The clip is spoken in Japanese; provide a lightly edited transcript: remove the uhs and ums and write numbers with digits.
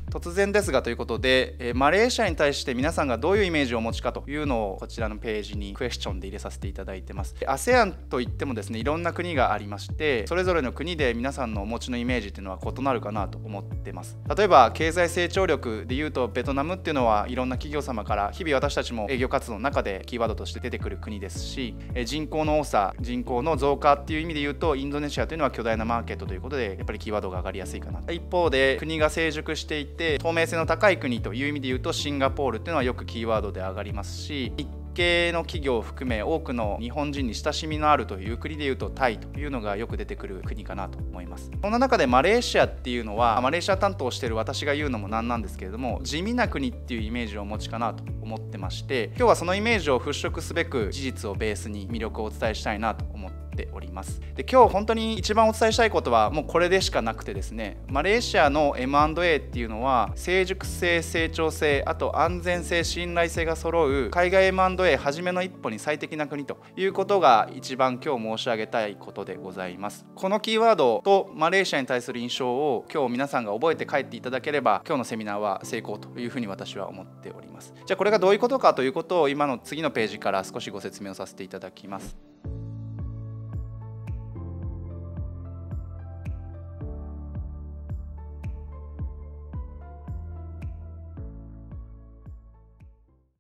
突然ですがということで、マレーシアに対して皆さんがどういうイメージをお持ちかというのをこちらのページにクエスチョンで入れさせていただいてます。ASEAN といってもですね、いろんな国がありまして、それぞれの国で皆さんのお持ちのイメージっていうのは異なるかなと思ってます。例えば経済成長力でいうとベトナムっていうのはいろんな企業様から日々私たちも営業活動の中でキーワードとして出てくる国ですし、人口の多さ、人口の増加っていう意味で言うとインドネシアというのは巨大なマーケットということでやっぱりキーワードが上がりやすいかな。一方で国が成熟していて透明性の高い国という意味で言うとシンガポールっていうのはよくキーワードで上がりますし、日系の企業を含め多くの日本人に親しみのあるという国でいうとタイというのがよく出てくる国かなと思います。そんな中でマレーシアっていうのはマレーシア担当している私が言うのもなんなんですけれども、地味な国っていうイメージをお持ちかなと思ってまして、今日はそのイメージを払拭すべく事実をベースに魅力をお伝えしたいなと思っております。で、今日本当に一番お伝えしたいことはもうこれでしかなくてですね、マレーシアの M&A っていうのは成熟性、成長性、あと安全性、信頼性が揃う海外 M&A 初めの一歩に最適な国ということが一番今日申し上げたいことでございます。このキーワードとマレーシアに対する印象を今日皆さんが覚えて帰っていただければ今日のセミナーは成功というふうに私は思っております。じゃあこれがどういうことかということを今の次のページから少しご説明をさせていただきます。